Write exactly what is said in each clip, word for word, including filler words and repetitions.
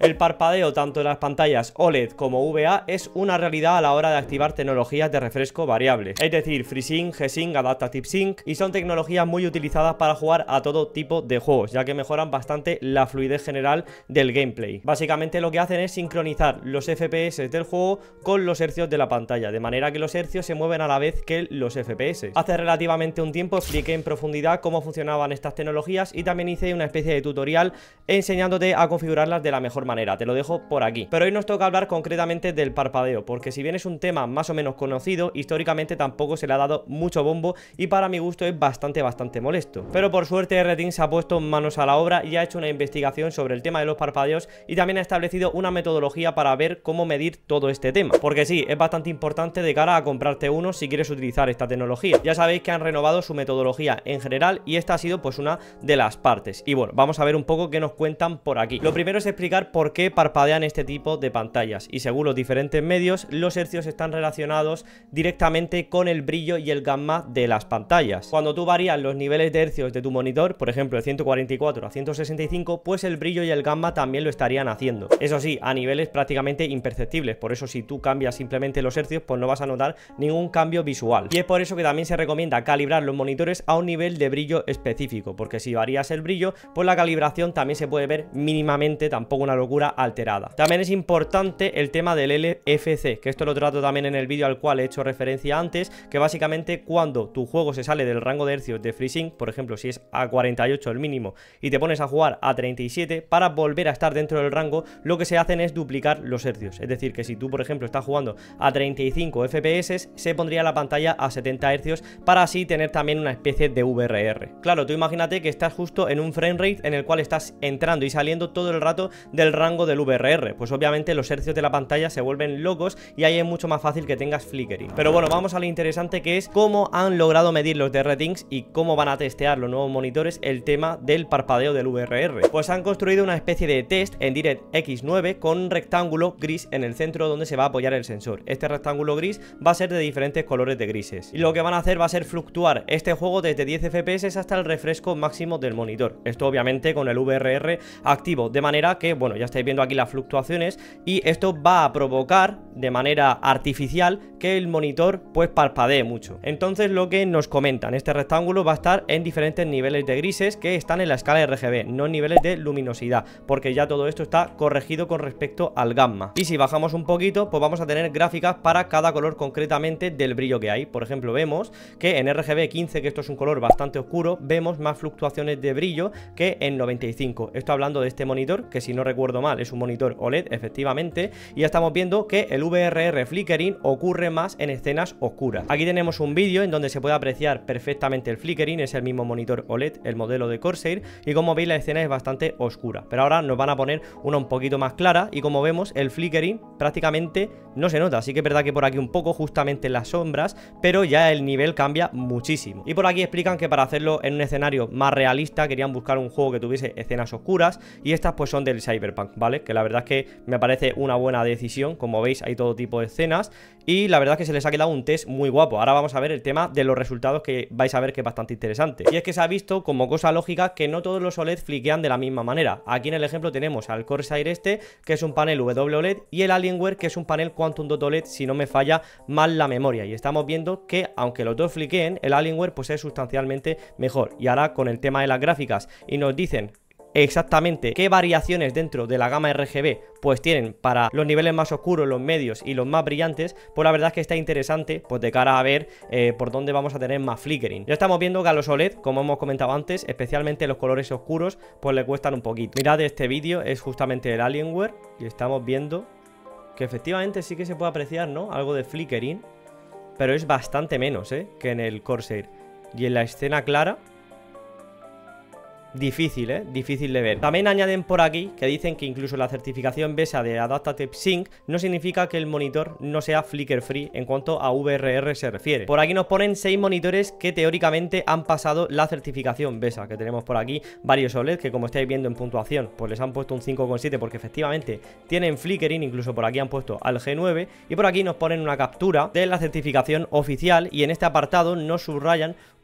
El parpadeo tanto en las pantallas O L E D como V A es una realidad a la hora de activar tecnologías de refresco variable, es decir, FreeSync, G-Sync, Adaptive Sync, y son tecnologías muy utilizadas para jugar a todo tipo de juegos, ya que mejoran bastante la fluidez general del gameplay. Básicamente lo que hacen es sincronizar los F P S del juego con los hercios de la pantalla, de manera que los hercios se mueven a la vez que los F P S. Hace relativamente un tiempo expliqué en profundidad cómo funcionaban estas tecnologías y también hice una especie de tutorial enseñándote a configurarlas de la mejor manera, te lo dejo por aquí. Pero hoy nos toca hablar concretamente del parpadeo, porque si bien es un tema más o menos conocido, históricamente tampoco se le ha dado mucho bombo y para mi gusto es bastante bastante molesto. Pero por suerte R-Team se ha puesto manos a la obra y ha hecho una investigación sobre el tema de los parpadeos y también ha establecido una metodología para ver cómo medir todo este tema, porque sí, es bastante importante de cara a comprarte uno si quieres utilizar esta tecnología. Ya sabéis que han renovado su metodología en general y esta ha sido pues una de las partes. Y bueno, vamos a ver un poco qué nos cuentan por aquí. Lo primero es explicar por qué parpadean este tipo de pantallas, y según los diferentes medios, los hercios están relacionados directamente con el brillo y el gamma de las pantallas. Cuando tú varías los niveles de hercios de tu monitor, por ejemplo de ciento cuarenta y cuatro a ciento sesenta y cinco, pues el brillo y el gamma también lo estarían haciendo. Eso sí, a niveles prácticamente imperceptibles, por eso si tú cambias simplemente los hercios, pues no vas a notar ningún cambio visual. Y es por eso que también se recomienda calibrar los monitores a un nivel de brillo específico, porque si varías el brillo, pues la calibración también se puede ver mínimamente, tampoco una locura, alterada. También es importante el tema del L F C, que esto lo trato también en el vídeo al cual he hecho referencia antes, que básicamente cuando tu juego se sale del rango de hercios de FreeSync, por ejemplo si es a cuarenta y ocho el mínimo y te pones a jugar a treinta y siete, para volver a estar dentro del rango lo que se hacen es duplicar los hercios. Es decir, que si tú por ejemplo estás jugando a treinta y cinco F P S, se pondría la pantalla a setenta hercios para así tener también una especie de V R R. Claro, tú imagínate que estás justo en un frame rate en el cual estás entrando y saliendo todo el rato del rango del V R R, pues obviamente los hercios de la pantalla se vuelven locos y ahí es mucho más fácil que tengas flickering. Pero bueno, vamos a lo interesante, que es cómo han logrado medir los de R-Team y cómo van a testear los nuevos monitores el tema del parpadeo del V R R. Pues han construido una especie de test en DirectX nueve con un rectángulo gris en el centro donde se va a apoyar el sensor. Este rectángulo gris va a ser de diferentes colores de grises y lo que van a hacer va a ser fluctuar este juego desde diez F P S hasta el refresco máximo del monitor. Esto obviamente con el V R R activo, de manera que, bueno, ya estáis viendo aquí las fluctuaciones y esto va a provocar de manera artificial que el monitor pues parpadee mucho. Entonces lo que nos comentan, este rectángulo va a estar en diferentes niveles de grises que están en la escala R G B, no en niveles de luminosidad, porque ya todo esto está corregido con respecto al gamma. Y si bajamos un poquito, pues vamos a tener gráficas para cada color concretamente del brillo que hay. Por ejemplo, vemos que en R G B quince, que esto es un color bastante oscuro, vemos más fluctuaciones de brillo que en noventa y cinco. Esto hablando de este monitor, que si no recuerdo mal es un monitor O L E D efectivamente, y ya estamos viendo que el V R R flickering ocurre más en escenas oscuras. Aquí tenemos un vídeo en donde se puede apreciar perfectamente el flickering, es el mismo monitor O L E D, el modelo de Corsair, y como veis la escena es bastante oscura, pero ahora nos van a poner una un poquito más clara y como vemos el flickering prácticamente no se nota. Así que es verdad que por aquí un poco justamente en las sombras, pero ya el nivel cambia muchísimo. Y por aquí explican que para hacerlo en un escenario más realista querían buscar un juego que tuviese escenas oscuras y estas pues son del Cyberpunk, ¿vale? Que la verdad es que me parece una buena decisión. Como veis hay todo tipo de escenas y la verdad es que se les ha quedado un test muy guapo. Ahora vamos a ver el tema de los resultados, que vais a ver que es bastante interesante. Y es que se ha visto como cosa lógica que no todos los O L E D fliquean de la misma manera. Aquí en el ejemplo tenemos al Corsair este, que es un panel W O L E D, y el Alienware, que es un panel Quantum Dot O L E D, si no me falla mal la memoria. Y estamos viendo que aunque los dos fliqueen, el Alienware pues es sustancialmente mejor. Y ahora con el tema de las gráficas y nos dicen exactamente qué variaciones dentro de la gama R G B pues tienen para los niveles más oscuros, los medios y los más brillantes, pues la verdad es que está interesante pues de cara a ver eh, por dónde vamos a tener más flickering. Ya estamos viendo que a los O L E D, como hemos comentado antes, especialmente los colores oscuros, pues le cuestan un poquito. Mirad, este vídeo es justamente el Alienware y estamos viendo que efectivamente sí que se puede apreciar, ¿no? Algo de flickering, pero es bastante menos, ¿eh? Que en el Corsair. Y en la escena clara, difícil, ¿eh? Difícil de ver. También añaden por aquí que dicen que incluso la certificación BESA de Adaptive Sync no significa que el monitor no sea flicker free en cuanto a V R R se refiere. Por aquí nos ponen seis monitores que teóricamente han pasado la certificación BESA, que tenemos por aquí varios O L E D que, como estáis viendo en puntuación, pues les han puesto un cinco coma siete porque efectivamente tienen flickering. Incluso por aquí han puesto al G nueve y por aquí nos ponen una captura de la certificación oficial y en este apartado nos subrayan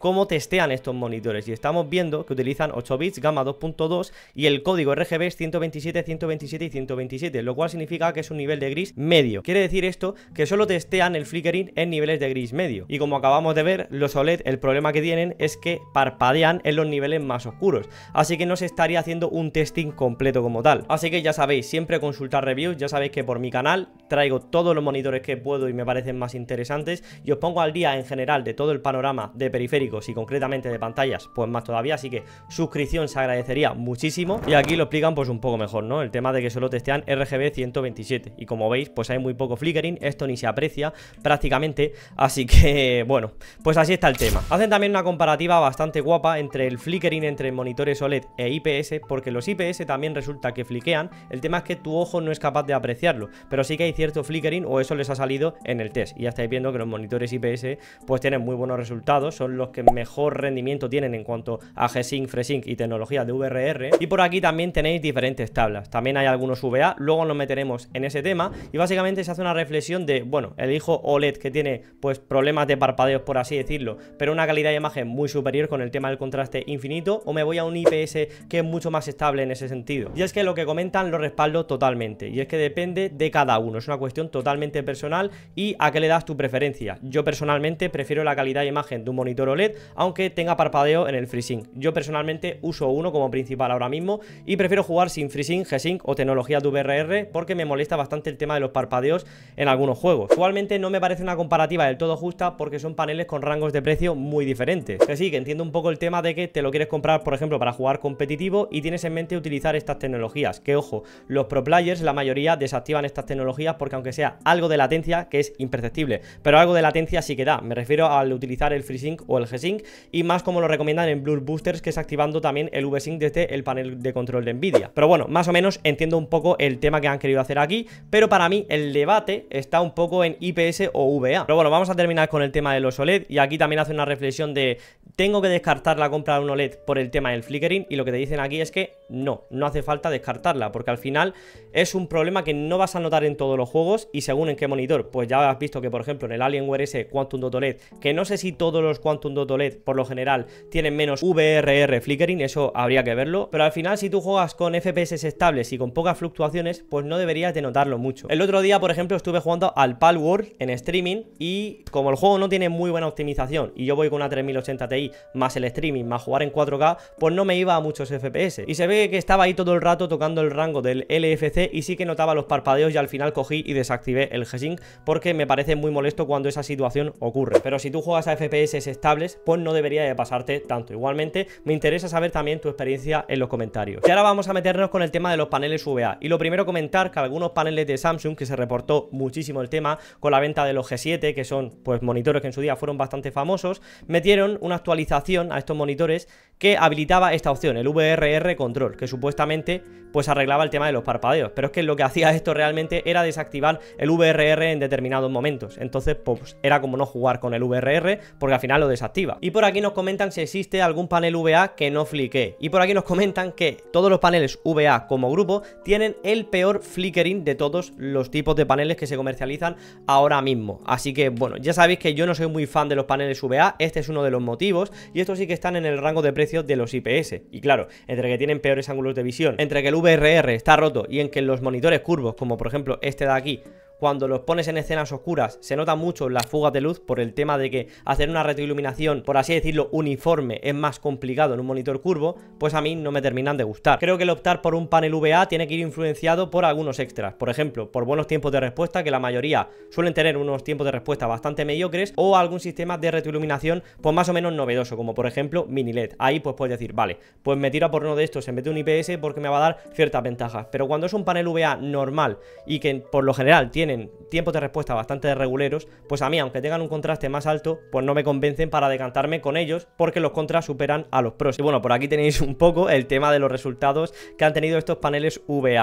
cómo testean estos monitores, y estamos viendo que utilizan ocho bits, gama dos punto dos, y el código R G B es ciento veintisiete, ciento veintisiete y ciento veintisiete, lo cual significa que es un nivel de gris medio. Quiere decir esto que solo testean el flickering en niveles de gris medio, y como acabamos de ver, los O L E D, el problema que tienen es que parpadean en los niveles más oscuros, así que no se estaría haciendo un testing completo como tal. Así que ya sabéis, siempre consultar reviews, ya sabéis que por mi canal traigo todos los monitores que puedo y me parecen más interesantes, y os pongo al día en general de todo el panorama de periféricos y concretamente de pantallas, pues más todavía, así que suscripción se agradecería muchísimo. Y aquí lo explican pues un poco mejor, ¿no? El tema de que solo testean R G B ciento veintisiete, y como veis pues hay muy poco flickering, esto ni se aprecia prácticamente, así que bueno, pues así está el tema. Hacen también una comparativa bastante guapa entre el flickering entre monitores O L E D e I P S, porque los I P S también resulta que fliquean, el tema es que tu ojo no es capaz de apreciarlo, pero sí que hay cierto flickering, o eso les ha salido en el test, y ya estáis viendo que los monitores I P S pues tienen muy buenos resultados, son los que mejor rendimiento tienen en cuanto a G-Sync, FreeSync y tecnología de V R R. Y por aquí también tenéis diferentes tablas, también hay algunos V A, luego nos meteremos en ese tema, y básicamente se hace una reflexión de, bueno, elijo O L E D que tiene pues problemas de parpadeos, por así decirlo, pero una calidad de imagen muy superior con el tema del contraste infinito, o me voy a un I P S que es mucho más estable en ese sentido. Y es que lo que comentan lo respaldo totalmente, y es que depende de cada uno, es una cuestión totalmente personal y a qué le das tu preferencia. Yo personalmente prefiero la calidad de imagen de un monitor O L E D, aunque tenga parpadeo en el FreeSync. Yo personalmente uso uno como principal ahora mismo y prefiero jugar sin FreeSync, G-Sync o tecnología de V R R porque me molesta bastante el tema de los parpadeos en algunos juegos. Igualmente no me parece una comparativa del todo justa porque son paneles con rangos de precio muy diferentes. Que sí, que entiendo un poco el tema de que te lo quieres comprar, por ejemplo, para jugar competitivo y tienes en mente utilizar estas tecnologías. Que ojo, los pro players, la mayoría desactivan estas tecnologías porque aunque sea algo de latencia, que es imperceptible, pero algo de latencia sí que da. Me refiero al utilizar el FreeSync o el G-Sync, y más como lo recomiendan en Blur Boosters, que es activando también el V-Sync desde el panel de control de Nvidia. Pero bueno, más o menos entiendo un poco el tema que han querido hacer aquí, pero para mí el debate está un poco en I P S o V A. Pero bueno, vamos a terminar con el tema de los O L E D, y aquí también hace una reflexión de tengo que descartar la compra de un O L E D por el tema del flickering, y lo que te dicen aquí es que no, no hace falta descartarla, porque al final es un problema que no vas a notar en todos los juegos, y según en qué monitor, pues ya has visto que por ejemplo en el Alienware ese Quantum Dot O L E D, que no sé si todos los Quantum Dot O L E D por lo general tienen menos V R R flickering, eso habría que verlo, pero al final si tú juegas con F P S estables y con pocas fluctuaciones, pues no deberías de notarlo mucho. El otro día por ejemplo estuve jugando al Palworld en streaming, y como el juego no tiene muy buena optimización y yo voy con una tres mil ochenta Ti más el streaming más jugar en cuatro K, pues no me iba a muchos F P S, y se ve que estaba ahí todo el rato tocando el rango del L F C, y sí que notaba los parpadeos, y al final cogí y desactivé el G-Sync porque me parece muy molesto cuando esa situación ocurre. Pero si tú juegas a F P S estables, pues no debería de pasarte tanto. Igualmente me interesa saber también tu experiencia en los comentarios. Y ahora vamos a meternos con el tema de los paneles V A, y lo primero comentar que algunos paneles de Samsung, que se reportó muchísimo el tema con la venta de los G siete, que son pues monitores que en su día fueron bastante famosos, metieron una actualización a estos monitores que habilitaba esta opción, el V R R Control, que supuestamente pues arreglaba el tema de los parpadeos, pero es que lo que hacía esto realmente era desactivar el V R R en determinados momentos. Entonces pues era como no jugar con el V R R, porque al final lo desactiva. Y por aquí nos comentan si existe algún panel V A que no fliquee, y por aquí nos comentan que todos los paneles V A como grupo tienen el peor flickering de todos los tipos de paneles que se comercializan ahora mismo. Así que bueno, ya sabéis que yo no soy muy fan de los paneles V A, este es uno de los motivos, y estos sí que están en el rango de precio de los I P S. Y claro, entre que tienen peores ángulos de visión, entre que el V R R está roto, y en que los monitores curvos, como por ejemplo este de aquí, cuando los pones en escenas oscuras se nota mucho las fugas de luz, por el tema de que hacer una retroiluminación, por así decirlo, uniforme es más complicado en un monitor curvo, pues a mí no me terminan de gustar. Creo que el optar por un panel V A tiene que ir influenciado por algunos extras, por ejemplo, por buenos tiempos de respuesta, que la mayoría suelen tener unos tiempos de respuesta bastante mediocres, o algún sistema de retroiluminación pues más o menos novedoso, como por ejemplo mini L E D. Ahí pues puedes decir, vale, pues me tiro a por uno de estos en vez de un I P S porque me va a dar ciertas ventajas. Pero cuando es un panel V A normal y que por lo general tiene tiempos de respuesta bastante reguleros, pues a mí, aunque tengan un contraste más alto, pues no me convencen para decantarme con ellos, porque los contras superan a los pros. Y bueno, por aquí tenéis un poco el tema de los resultados que han tenido estos paneles V A.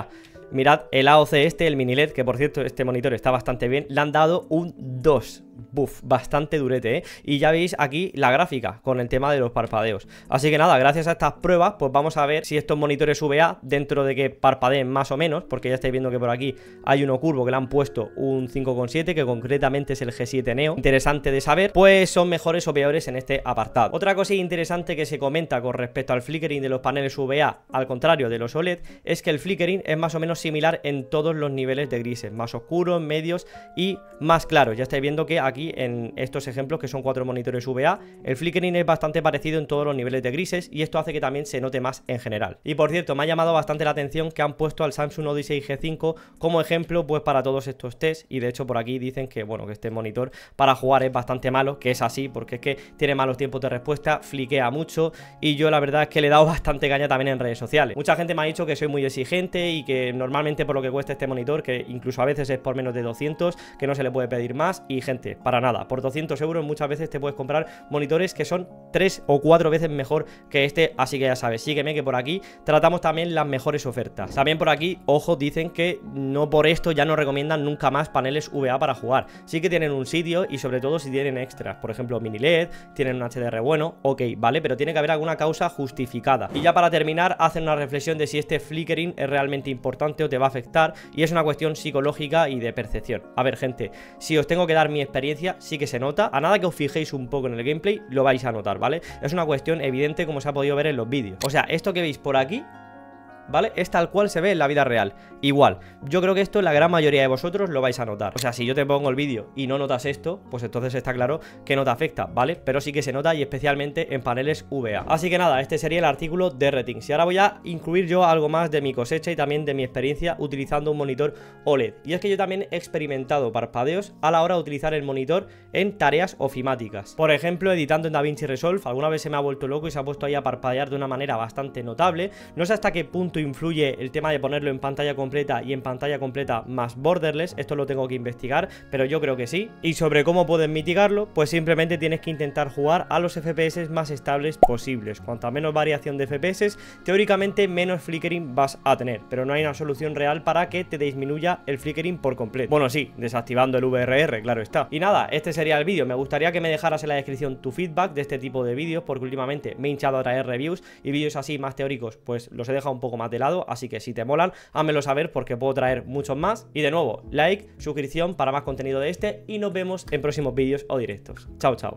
Mirad el A O C este, el mini L E D, que por cierto este monitor está bastante bien, le han dado un dos. Buf, bastante durete, ¿eh? Y ya veis aquí la gráfica con el tema de los parpadeos. Así que nada, gracias a estas pruebas, pues vamos a ver si estos monitores V A, dentro de que parpadeen más o menos, porque ya estáis viendo que por aquí hay uno curvo que le han puesto un cinco coma siete, que concretamente es el G siete Neo. Interesante de saber, pues son mejores o peores en este apartado. Otra cosa interesante que se comenta con respecto al flickering de los paneles V A, al contrario de los O L E D, es que el flickering es más o menos similar en todos los niveles de grises, más oscuros, medios y más claros. Ya estáis viendo que aquí en estos ejemplos, que son cuatro monitores V A, el flickering es bastante parecido en todos los niveles de grises, y esto hace que también se note más en general. Y por cierto, me ha llamado bastante la atención que han puesto al Samsung Odyssey G cinco como ejemplo pues para todos estos tests, y de hecho por aquí dicen que bueno, que este monitor para jugar es bastante malo, que es así, porque es que tiene malos tiempos de respuesta, fliquea mucho, y yo la verdad es que le he dado bastante caña también en redes sociales. Mucha gente me ha dicho que soy muy exigente y que normalmente por lo que cuesta este monitor, que incluso a veces es por menos de doscientos, que no se le puede pedir más, y gente, para nada, por doscientos euros muchas veces te puedes comprar monitores que son tres o cuatro veces mejor que este, así que ya sabes, sígueme que por aquí tratamos también las mejores ofertas. También por aquí, ojo, dicen que no por esto ya no recomiendan nunca más paneles V A para jugar. Sí que tienen un sitio, y sobre todo si tienen extras, por ejemplo mini L E D, tienen un H D R bueno, ok, vale, pero tiene que haber alguna causa justificada. Y ya para terminar, hacen una reflexión de si este flickering es realmente importante o te va a afectar, y es una cuestión psicológica y de percepción. A ver, gente, si os tengo que dar mi experiencia, sí que se nota, a nada que os fijéis un poco en el gameplay, lo vais a notar, ¿vale? Es una cuestión evidente, como se ha podido ver en los vídeos. O sea, esto que veis por aquí, ¿vale? Es tal cual se ve en la vida real. Igual, yo creo que esto la gran mayoría de vosotros lo vais a notar. O sea, si yo te pongo el vídeo y no notas esto, pues entonces está claro que no te afecta, ¿vale? Pero sí que se nota, y especialmente en paneles V A. Así que nada, este sería el artículo de Ratings. Y ahora voy a incluir yo algo más de mi cosecha y también de mi experiencia utilizando un monitor O L E D. Y es que yo también he experimentado parpadeos a la hora de utilizar el monitor en tareas ofimáticas. Por ejemplo, editando en DaVinci Resolve, alguna vez se me ha vuelto loco y se ha puesto ahí a parpadear de una manera bastante notable. No sé hasta qué punto influye el tema de ponerlo en pantalla completa y en pantalla completa más borderless, esto lo tengo que investigar, pero yo creo que sí. Y sobre cómo puedes mitigarlo, pues simplemente tienes que intentar jugar a los F P S más estables posibles. Cuanta menos variación de F P S, teóricamente menos flickering vas a tener, pero no hay una solución real para que te disminuya el flickering por completo. Bueno, sí, desactivando el V R R, claro está. Y nada, este sería el vídeo. Me gustaría que me dejaras en la descripción tu feedback de este tipo de vídeos, porque últimamente me he hinchado a traer reviews, y vídeos así más teóricos pues los he dejado un poco más de lado. Así que si te molan, házmelo saber, porque puedo traer muchos más. Y de nuevo, like, suscripción para más contenido de este, y nos vemos en próximos vídeos o directos. Chao, chao.